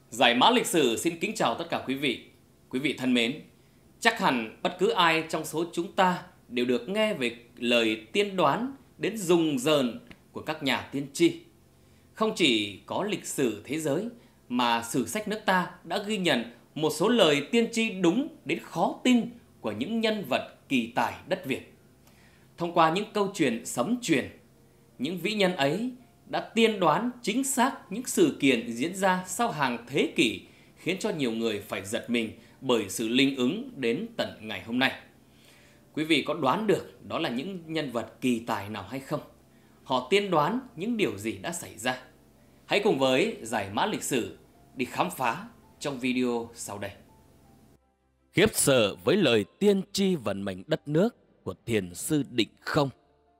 Giải mã lịch sử xin kính chào tất cả quý vị. Quý vị thân mến, chắc hẳn bất cứ ai trong số chúng ta đều được nghe về lời tiên đoán đến rùng rợn của các nhà tiên tri. Không chỉ có lịch sử thế giới mà sử sách nước ta đã ghi nhận một số lời tiên tri đúng đến khó tin của những nhân vật kỳ tài đất Việt. Thông qua những câu chuyện sấm truyền, những vĩ nhân ấy đã tiên đoán chính xác những sự kiện diễn ra sau hàng thế kỷ, khiến cho nhiều người phải giật mình bởi sự linh ứng đến tận ngày hôm nay. Quý vị có đoán được đó là những nhân vật kỳ tài nào hay không? Họ tiên đoán những điều gì đã xảy ra? Hãy cùng với giải mã lịch sử đi khám phá trong video sau đây. Khiếp sợ với lời tiên tri vận mệnh đất nước của thiền sư Định Không.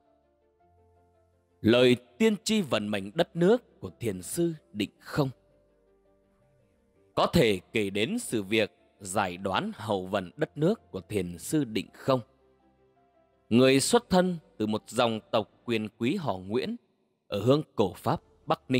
Lời tiên tri vận mệnh đất nước của thiền sư Định Không có thể kể đến sự việc giải đoán hậu vận đất nước của thiền sư Định Không, người xuất thân từ một dòng tộc quyền quý họ Nguyễn ở hương cổ Pháp Bắc Ninh.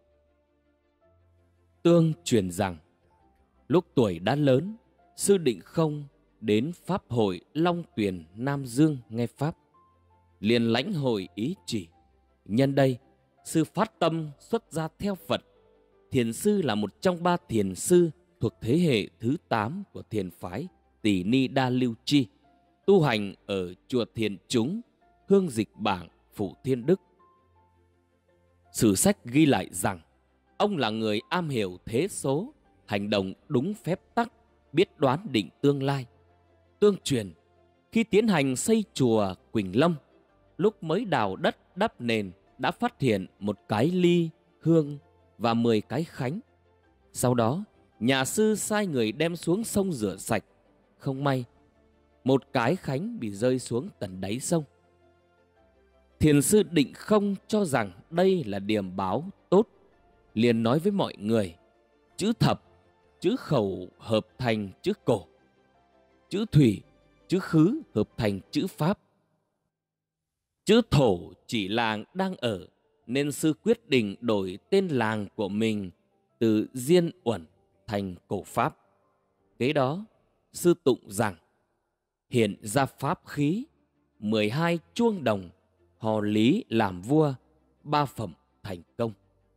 Tương truyền rằng lúc tuổi đã lớn, sư Định Không đến Pháp hội Long Tuyền Nam Dương nghe Pháp, liền lãnh hội ý chỉ. Nhân đây, sư phát tâm xuất gia theo Phật. Thiền sư là một trong ba thiền sư thuộc thế hệ thứ 8 của thiền phái Tỳ Ni Đa Lưu Chi, tu hành ở chùa Thiền Chúng, Hương Dịch Bảng, Phủ Thiên Đức. Sử sách ghi lại rằng ông là người am hiểu thế số, hành động đúng phép tắc, biết đoán định tương lai. Tương truyền, khi tiến hành xây chùa Quỳnh Lâm, lúc mới đào đất đắp nền đã phát hiện một cái ly hương và 10 cái khánh. Sau đó, nhà sư sai người đem xuống sông rửa sạch. Không may, một cái khánh bị rơi xuống tận đáy sông. Thiền sư Định Không cho rằng đây là điềm báo tốt, liền nói với mọi người: chữ thập, chữ khẩu hợp thành chữ cổ, chữ thủy, chữ khứ hợp thành chữ pháp. Chữ thổ chỉ làng đang ở, nên sư quyết định đổi tên làng của mình từ Diên Uẩn thành Cổ Pháp. Kế đó, sư tụng rằng: hiện ra pháp khí, 12 chuông đồng, hò lý làm vua, 3 phẩm thành công.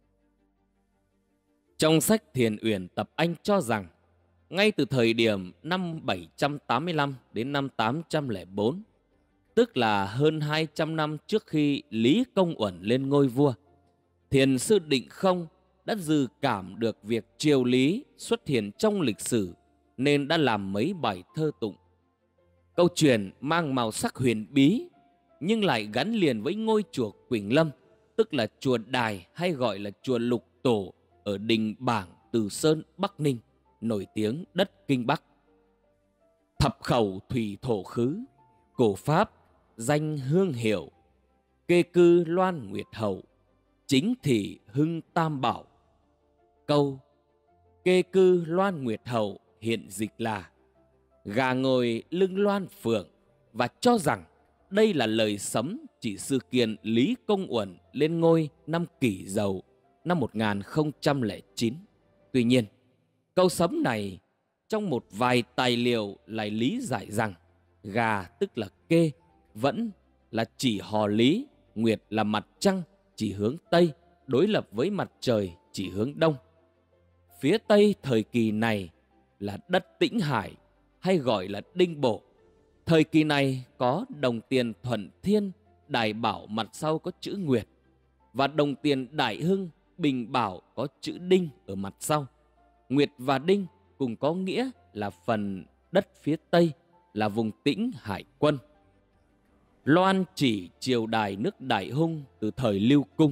Trong sách Thiền Uyển Tập Anh cho rằng, ngay từ thời điểm năm 785 đến năm 804, tức là hơn 200 năm trước khi Lý Công Uẩn lên ngôi vua, thiền sư Định Không đã dự cảm được việc triều Lý xuất hiện trong lịch sử, nên đã làm mấy bài thơ tụng. Câu chuyện mang màu sắc huyền bí, nhưng lại gắn liền với ngôi chùa Quỳnh Lâm, tức là chùa Đài hay gọi là chùa Lục Tổ ở đình Bảng, Từ Sơn, Bắc Ninh, nổi tiếng đất Kinh Bắc. Thập khẩu thủy thổ khứ, cổ Pháp danh hương hiệu, kê cư loan nguyệt hậu, chính thị hưng tam bảo. Câu kê cư loan nguyệt hậu hiện dịch là gà ngồi lưng loan phượng, và cho rằng đây là lời sấm chỉ sự kiện Lý Công Uẩn lên ngôi năm Kỷ Dậu năm 1009. Tuy nhiên, câu sấm này trong một vài tài liệu lại lý giải rằng gà tức là kê vẫn là chỉ hò lý, nguyệt là mặt trăng chỉ hướng Tây, đối lập với mặt trời chỉ hướng Đông. Phía Tây thời kỳ này là đất Tĩnh Hải hay gọi là Đinh Bộ. Thời kỳ này có đồng tiền Thuận Thiên, Đại Bảo mặt sau có chữ Nguyệt, và đồng tiền Đại Hưng, Bình Bảo có chữ Đinh ở mặt sau. Nguyệt và Đinh cùng có nghĩa là phần đất phía Tây, là vùng Tĩnh Hải Quân. Loan chỉ triều đài nước Đại Hung từ thời Lưu Cung.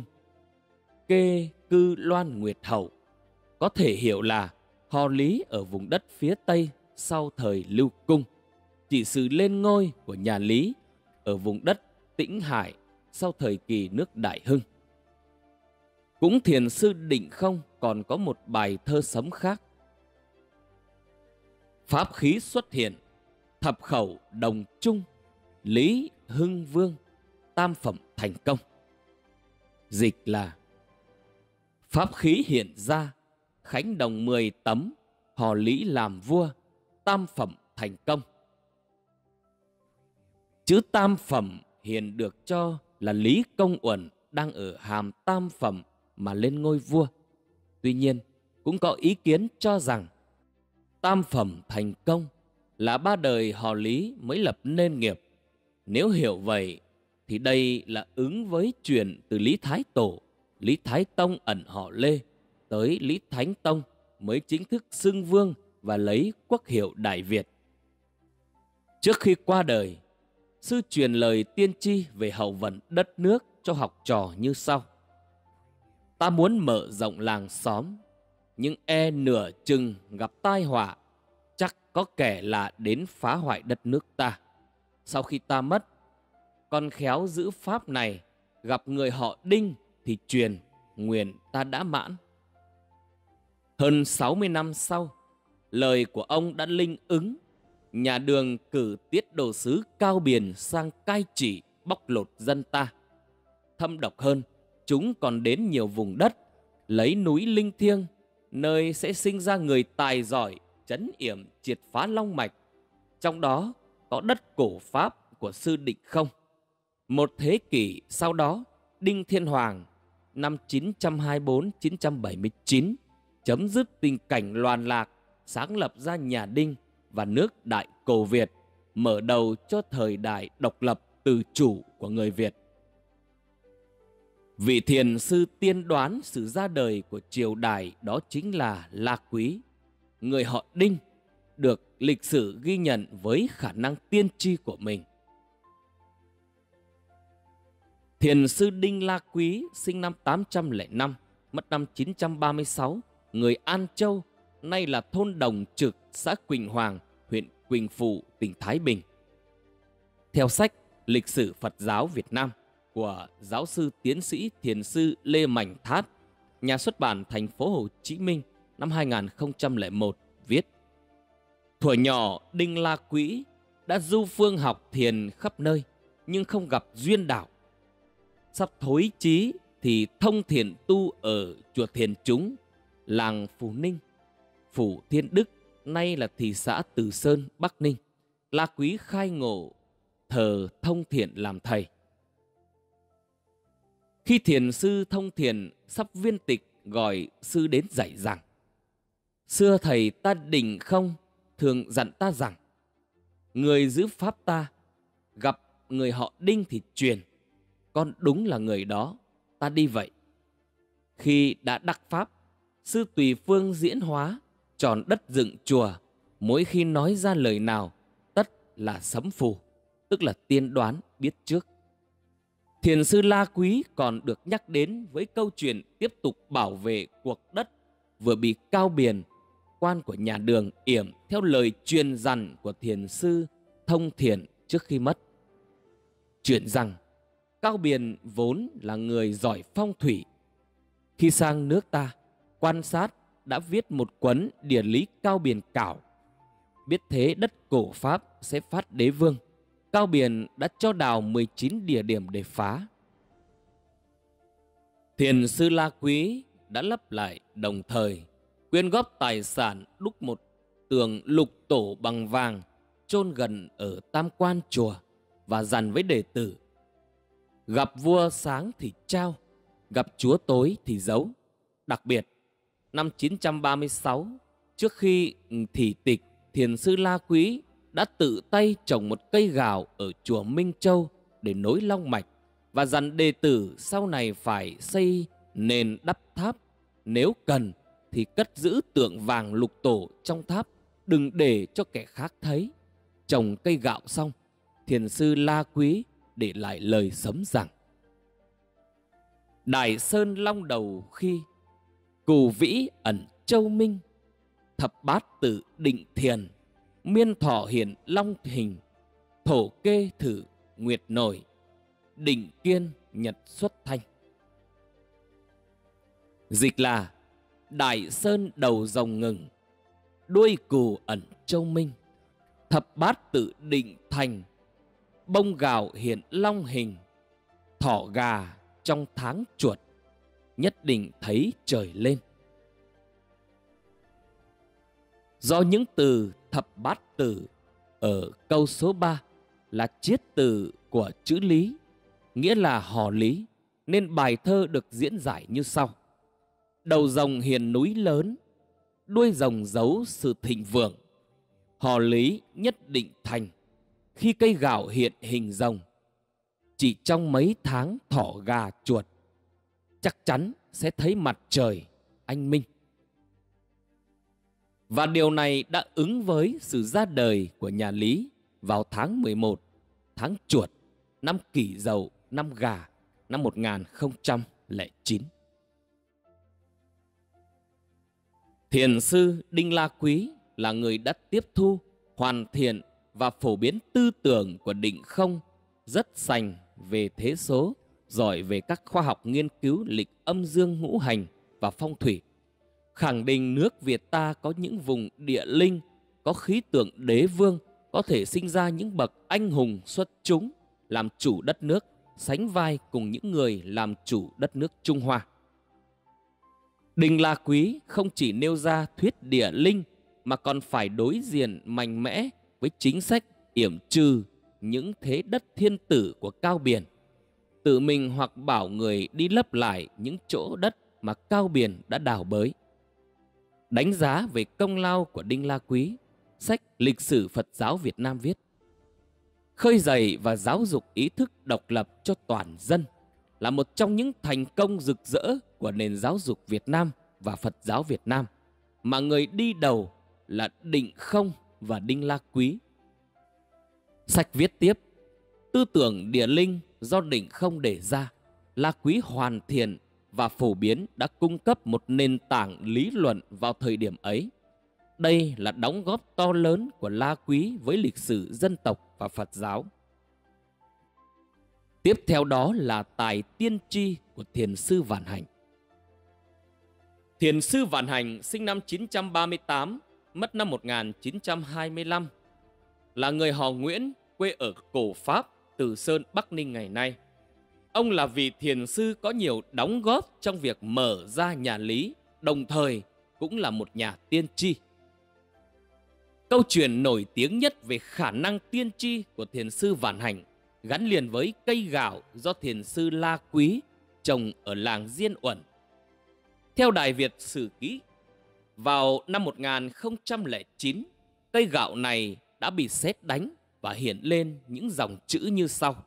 Kê cư loan nguyệt hậu có thể hiểu là hò lý ở vùng đất phía Tây sau thời Lưu Cung, chỉ sự lên ngôi của nhà Lý ở vùng đất Tĩnh Hải sau thời kỳ nước Đại Hưng. Cũng thiền sư Định Không còn có một bài thơ sấm khác: pháp khí xuất hiện, thập khẩu đồng chung, Lý Hưng Vương, tam phẩm thành công. Dịch là: pháp khí hiện ra, Khánh đồng 10 tấm, họ Lý làm vua, tam phẩm thành công. Chữ tam phẩm hiện được cho là Lý Công Uẩn đang ở hàm tam phẩm mà lên ngôi vua. Tuy nhiên, cũng có ý kiến cho rằng tam phẩm thành công là 3 đời họ Lý mới lập nên nghiệp. Nếu hiểu vậy thì đây là ứng với chuyện từ Lý Thái Tổ, Lý Thái Tông ẩn họ Lê tới Lý Thánh Tông mới chính thức xưng vương và lấy quốc hiệu Đại Việt. Trước khi qua đời, sư truyền lời tiên tri về hậu vận đất nước cho học trò như sau: ta muốn mở rộng làng xóm, nhưng e nửa chừng gặp tai họa, chắc có kẻ lạ đến phá hoại đất nước ta. Sau khi ta mất, con khéo giữ pháp này, gặp người họ Đinh thì truyền, nguyện ta đã mãn. Hơn 60 năm sau, lời của ông đã linh ứng. Nhà Đường cử tiết độ sứ Cao Biền sang cai trị bóc lột dân ta. Thâm độc hơn, chúng còn đến nhiều vùng đất, lấy núi linh thiêng, nơi sẽ sinh ra người tài giỏi, trấn yểm triệt phá long mạch. Trong đó có đất cổ Pháp của sư Định Không. Một thế kỷ sau đó, Đinh Thiên Hoàng năm 924-979 chấm dứt tình cảnh loạn lạc, sáng lập ra nhà Đinh và nước Đại Cổ Việt, mở đầu cho thời đại độc lập tự chủ của người Việt. Vị thiền sư tiên đoán sự ra đời của triều đại đó chính là La Quý, người họ Đinh, được lịch sử ghi nhận với khả năng tiên tri của mình. Thiền sư Đinh La Quý sinh năm 805, mất năm 936, người An Châu, nay là thôn Đồng Trực, xã Quỳnh Hoàng, huyện Quỳnh Phụ, tỉnh Thái Bình. Theo sách Lịch sử Phật giáo Việt Nam của giáo sư tiến sĩ thiền sư Lê Mạnh Thát, nhà xuất bản thành phố Hồ Chí Minh năm 2001 viết: thuở nhỏ Đinh La Quý đã du phương học thiền khắp nơi nhưng không gặp duyên đạo. Sắp thối chí thì thông thiền tu ở chùa Thiền Chúng, làng Phù Ninh, Phủ Thiên Đức, nay là thị xã Từ Sơn, Bắc Ninh. La Quý khai ngộ thờ Thông Thiện làm thầy. Khi thiền sư Thông Thiện sắp viên tịch, gọi sư đến dạy rằng: xưa thầy ta Định Không thường dặn ta rằng, người giữ pháp ta, gặp người họ Đinh thì truyền. Con đúng là người đó, ta đi vậy. Khi đã đắc pháp, sư tùy phương diễn hóa, tròn đất dựng chùa, mỗi khi nói ra lời nào tất là sấm phù, tức là tiên đoán biết trước. Thiền sư La Quý còn được nhắc đến với câu chuyện tiếp tục bảo vệ cuộc đất vừa bị Cao Biền, quan của nhà Đường, yểm theo lời truyền dặn của thiền sư Thông Thiện trước khi mất. Chuyện rằng Cao Biền vốn là người giỏi phong thủy. Khi sang nước ta quan sát, đã viết một cuốn Địa lý Cao Biền Cảo. Biết thế đất cổ Pháp sẽ phát đế vương, Cao Biền đã cho đào 19 địa điểm để phá. Thiền sư La Quý đã lấp lại, đồng thời quyên góp tài sản đúc một tường lục tổ bằng vàng chôn gần ở Tam Quan chùa và dặn với đệ tử: gặp vua sáng thì trao, gặp chúa tối thì giấu. Đặc biệt, năm 936, trước khi thị tịch, thiền sư La Quý đã tự tay trồng một cây gạo ở chùa Minh Châu để nối long mạch và dặn đệ tử sau này phải xây nền đắp tháp. Nếu cần thì cất giữ tượng vàng lục tổ trong tháp, đừng để cho kẻ khác thấy. Trồng cây gạo xong, thiền sư La Quý để lại lời sấm rằng: Đại sơn long đầu khi, cù vĩ ẩn châu minh, thập bát tự định thiền, miên thọ hiện long hình, thổ kê thử nguyệt nổi, định kiên nhật xuất thanh. Dịch là: Đại sơn đầu rồng ngừng, đuôi cù ẩn châu minh, thập bát tự định thành, bông gạo hiện long hình, thỏ gà trong tháng chuột, nhất định thấy trời lên. Do những từ thập bát tử ở câu số 3 là chiết từ của chữ Lý, nghĩa là hò Lý, nên bài thơ được diễn giải như sau. Đầu rồng hiền núi lớn, đuôi rồng giấu sự thịnh vượng. Hò Lý nhất định thành, khi cây gạo hiện hình rồng. Chỉ trong mấy tháng thỏ gà chuột, chắc chắn sẽ thấy mặt trời anh minh. Và điều này đã ứng với sự ra đời của nhà Lý vào tháng 11, tháng Chuột, năm Kỷ Dậu, năm Gà, năm 1009. Thiền sư Đinh La Quý là người đã tiếp thu, hoàn thiện và phổ biến tư tưởng của Định Không, rất sành về thế số, giỏi về các khoa học nghiên cứu lịch âm dương ngũ hành và phong thủy. Khẳng định nước Việt ta có những vùng địa linh, có khí tượng đế vương, có thể sinh ra những bậc anh hùng xuất chúng, làm chủ đất nước, sánh vai cùng những người làm chủ đất nước Trung Hoa. Đinh La Quý không chỉ nêu ra thuyết địa linh mà còn phải đối diện mạnh mẽ với chính sách yểm trừ những thế đất thiên tử của Cao Biền, tự mình hoặc bảo người đi lấp lại những chỗ đất mà Cao Biền đã đào bới. Đánh giá về công lao của Đinh La Quý, sách Lịch sử Phật giáo Việt Nam viết: khơi dậy và giáo dục ý thức độc lập cho toàn dân là một trong những thành công rực rỡ của nền giáo dục Việt Nam và Phật giáo Việt Nam, mà người đi đầu là Định Không và Đinh La Quý. Sách viết tiếp: tư tưởng địa linh do Định Không đề ra, La Quý hoàn thiện và phổ biến đã cung cấp một nền tảng lý luận vào thời điểm ấy. Đây là đóng góp to lớn của La Quý với lịch sử dân tộc và Phật giáo. Tiếp theo đó là tài tiên tri của Thiền sư Vạn Hạnh. Thiền sư Vạn Hạnh sinh năm 938, mất năm 1925, là người họ Nguyễn, quê ở Cổ Pháp, Từ Sơn, Bắc Ninh ngày nay. Ông là vị thiền sư có nhiều đóng góp trong việc mở ra nhà Lý, đồng thời cũng là một nhà tiên tri. Câu chuyện nổi tiếng nhất về khả năng tiên tri của thiền sư Vạn Hạnh gắn liền với cây gạo do thiền sư La Quý trồng ở làng Diên Uẩn. Theo Đại Việt Sử Ký, vào năm 1009, cây gạo này đã bị sét đánh và hiện lên những dòng chữ như sau: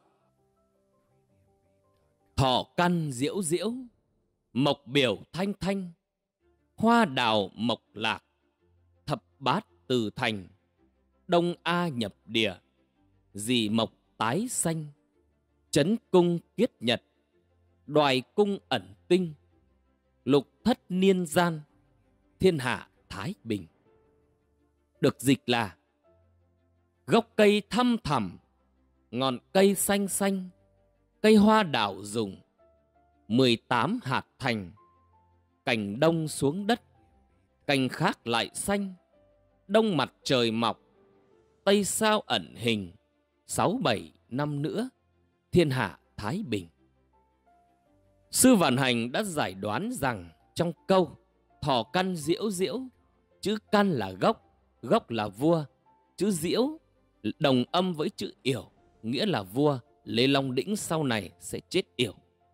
thọ căn diễu diễu, mộc biểu thanh thanh, hoa đào mộc lạc, thập bát từ thành, đông A nhập địa, dị mộc tái xanh, chấn cung kiết nhật, đoài cung ẩn tinh, lục thất niên gian, thiên hạ thái bình. Được dịch là: gốc cây thăm thẳm, ngọn cây xanh xanh, cây hoa đào rụng, 18 hạt thành, cành đông xuống đất, cành khác lại xanh, đông mặt trời mọc, tây sao ẩn hình, 6-7 năm nữa, thiên hạ thái bình. Sư Vạn Hạnh đã giải đoán rằng trong câu thọ căn diễu diễu, chữ căn là gốc, gốc là vua, chữ diễu đồng âm với chữ yểu, nghĩa là vua Lê Long Đĩnh sau này sẽ chết yểu.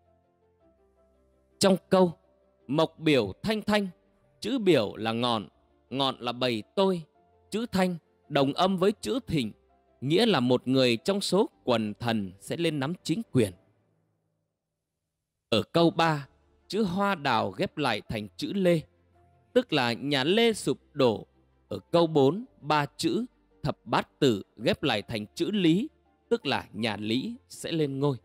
Trong câu mộc biểu thanh thanh, chữ biểu là ngọn, ngọn là bầy tôi, chữ thanh đồng âm với chữ thịnh, nghĩa là một người trong số quần thần sẽ lên nắm chính quyền. Ở câu 3, chữ hoa đào ghép lại thành chữ Lê, tức là nhà Lê sụp đổ. Ở câu 4, 3 chữ thập bát tử ghép lại thành chữ Lý, tức là nhà Lý sẽ lên ngôi.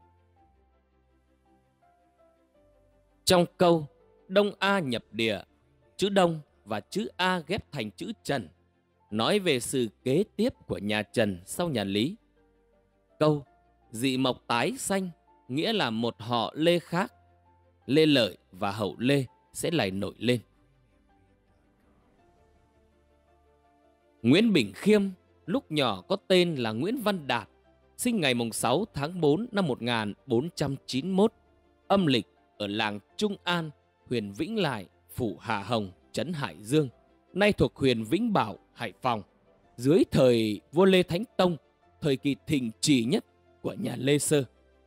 Trong câu đông A nhập địa, chữ đông và chữ A ghép thành chữ Trần, nói về sự kế tiếp của nhà Trần sau nhà Lý. Câu dị mộc tái xanh, nghĩa là một họ Lê khác, Lê Lợi và hậu Lê sẽ lại nổi lên. Nguyễn Bỉnh Khiêm lúc nhỏ có tên là Nguyễn Văn Đạt, sinh ngày 6 tháng 4 năm 1491, âm lịch ở làng Trung An, huyện Vĩnh Lại, phủ Hà Hồng, trấn Hải Dương, nay thuộc huyện Vĩnh Bảo, Hải Phòng, dưới thời vua Lê Thánh Tông, thời kỳ thịnh trị nhất của nhà Lê Sơ.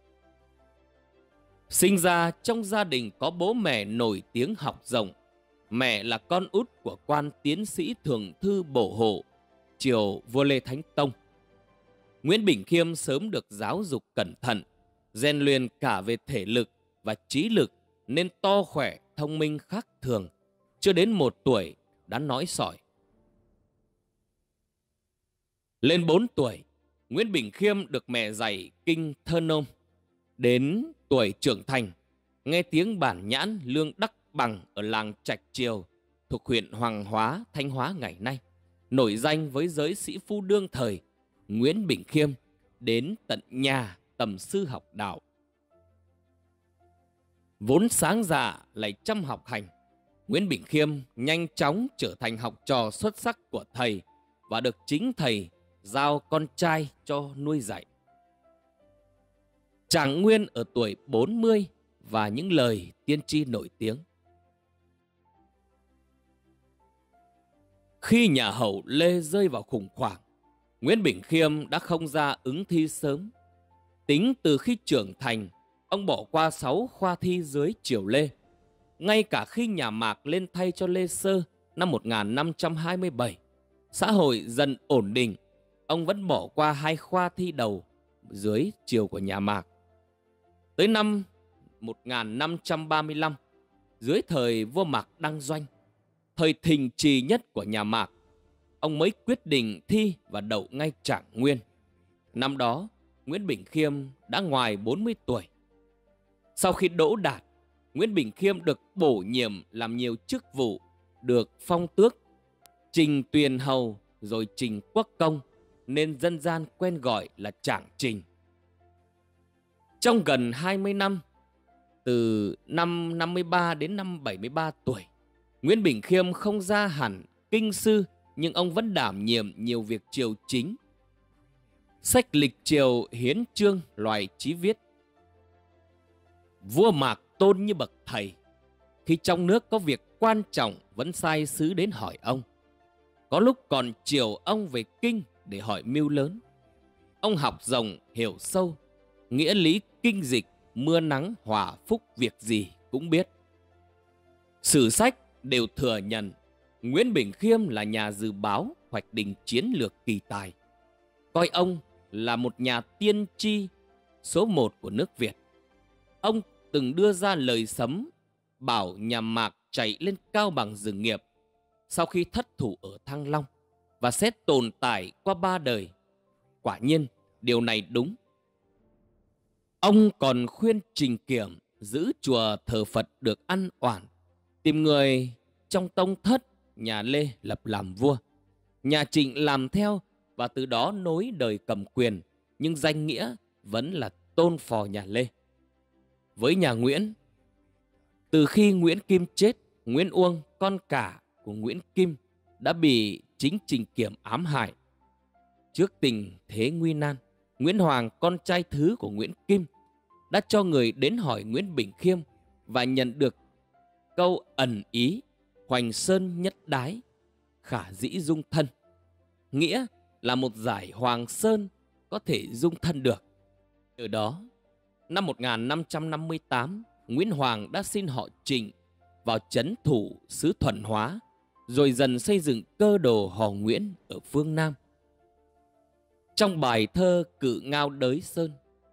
Sinh ra trong gia đình có bố mẹ nổi tiếng học rộng. Mẹ là con út của quan tiến sĩ thượng thư Bổ Hộ, triều vua Lê Thánh Tông. Nguyễn Bỉnh Khiêm sớm được giáo dục cẩn thận, rèn luyện cả về thể lực và trí lực, nên to khỏe, thông minh khác thường. Chưa đến 1 tuổi đã nói sỏi. Lên 4 tuổi, Nguyễn Bỉnh Khiêm được mẹ dạy kinh thơ nôm. Đến tuổi trưởng thành, nghe tiếng bản nhãn Lương Đắc Bằng ở làng Trạch Triều thuộc huyện Hoàng Hóa, Thanh Hóa ngày nay, nổi danh với giới sĩ phu đương thời, Nguyễn Bỉnh Khiêm đến tận nhà tầm sư học đạo. Vốn sáng dạ lại chăm học hành, Nguyễn Bỉnh Khiêm nhanh chóng trở thành học trò xuất sắc của thầy và được chính thầy giao con trai cho nuôi dạy. Trạng nguyên ở tuổi 40 và những lời tiên tri nổi tiếng. Khi nhà Hậu Lê rơi vào khủng hoảng, Nguyễn Bỉnh Khiêm đã không ra ứng thi sớm. Tính từ khi trưởng thành, ông bỏ qua 6 khoa thi dưới triều Lê. Ngay cả khi nhà Mạc lên thay cho Lê Sơ năm 1527, xã hội dần ổn định, ông vẫn bỏ qua 2 khoa thi đầu dưới triều của nhà Mạc. Tới năm 1535, dưới thời vua Mạc Đăng Doanh, thời thịnh trị nhất của nhà Mạc, ông mới quyết định thi và đậu ngay trạng nguyên. Năm đó, Nguyễn Bỉnh Khiêm đã ngoài 40 tuổi. Sau khi đỗ đạt, Nguyễn Bỉnh Khiêm được bổ nhiệm làm nhiều chức vụ, được phong tước, Trình Tuyền Hầu rồi Trình Quốc Công, nên dân gian quen gọi là Trạng Trình. Trong gần 20 năm, từ năm 53 đến năm 73 tuổi, Nguyễn Bỉnh Khiêm không ra hẳn kinh sư, nhưng ông vẫn đảm nhiệm nhiều việc triều chính. Sách lịch triều hiến chương loài chí viết: vua Mạc tôn như bậc thầy, khi trong nước có việc quan trọng vẫn sai sứ đến hỏi ông. Có lúc còn chiều ông về kinh để hỏi mưu lớn. Ông học rộng hiểu sâu, nghĩa lý kinh dịch, mưa nắng hòa phúc việc gì cũng biết. Sử sách đều thừa nhận Nguyễn Bỉnh Khiêm là nhà dự báo, hoạch định chiến lược kỳ tài, coi ông là một nhà tiên tri số 1 của nước Việt. Ông từng đưa ra lời sấm bảo nhà Mạc chạy lên Cao Bằng dự nghiệp sau khi thất thủ ở Thăng Long và sẽ tồn tại qua 3 đời. Quả nhiên điều này đúng. Ông còn khuyên Trình Kiểm giữ chùa thờ Phật được an oản, tìm người trong tông thất nhà Lê lập làm vua, nhà Trịnh làm theo và từ đó nối đời cầm quyền, nhưng danh nghĩa vẫn là tôn phò nhà Lê. Với nhà Nguyễn, từ khi Nguyễn Kim chết, Nguyễn Uông, con cả của Nguyễn Kim, đã bị chính Trình Kiểm ám hại. Trước tình thế nguy nan, Nguyễn Hoàng, con trai thứ của Nguyễn Kim, đã cho người đến hỏi Nguyễn Bỉnh Khiêm và nhận được câu ẩn ý: hoành sơn nhất đái, khả dĩ dung thân, nghĩa là một giải hoàng sơn có thể dung thân được. Từ đó, năm 1558, Nguyễn Hoàng đã xin họ Trịnh vào trấn thủ xứ Thuận Hóa, rồi dần xây dựng cơ đồ họ Nguyễn ở phương Nam. Trong bài thơ Cự Ngao Đới Sơn,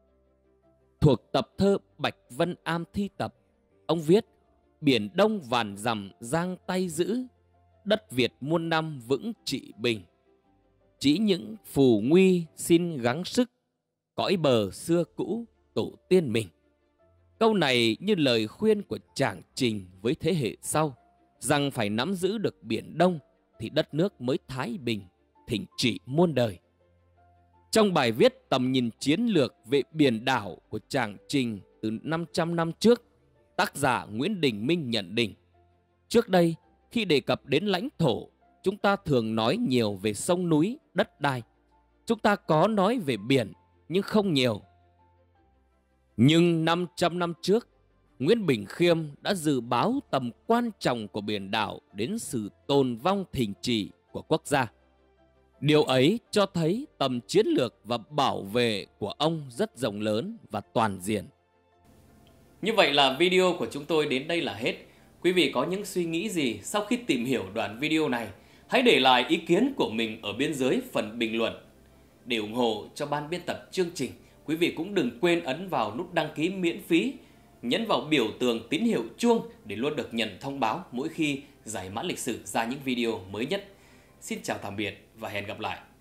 thuộc tập thơ Bạch Vân Am Thi Tập, ông viết: biển Đông vạn dặm giang tay giữ, đất Việt muôn năm vững trị bình. Chỉ những phù nguy xin gắng sức, cõi bờ xưa cũ tổ tiên mình. Câu này như lời khuyên của Trạng Trình với thế hệ sau, rằng phải nắm giữ được biển Đông thì đất nước mới thái bình, thịnh trị muôn đời. Trong bài viết Tầm nhìn chiến lược về biển đảo của Trạng Trình từ 500 năm trước, tác giả Nguyễn Đình Minh nhận định: trước đây, khi đề cập đến lãnh thổ, chúng ta thường nói nhiều về sông núi, đất đai. Chúng ta có nói về biển, nhưng không nhiều. Nhưng 500 năm trước, Nguyễn Bỉnh Khiêm đã dự báo tầm quan trọng của biển đảo đến sự tồn vong thịnh trị của quốc gia. Điều ấy cho thấy tầm chiến lược và bảo vệ của ông rất rộng lớn và toàn diện. Như vậy là video của chúng tôi đến đây là hết. Quý vị có những suy nghĩ gì sau khi tìm hiểu đoạn video này? Hãy để lại ý kiến của mình ở bên dưới phần bình luận. Để ủng hộ cho ban biên tập chương trình, quý vị cũng đừng quên ấn vào nút đăng ký miễn phí, nhấn vào biểu tượng tín hiệu chuông để luôn được nhận thông báo mỗi khi Giải mã lịch sử ra những video mới nhất. Xin chào tạm biệt và hẹn gặp lại.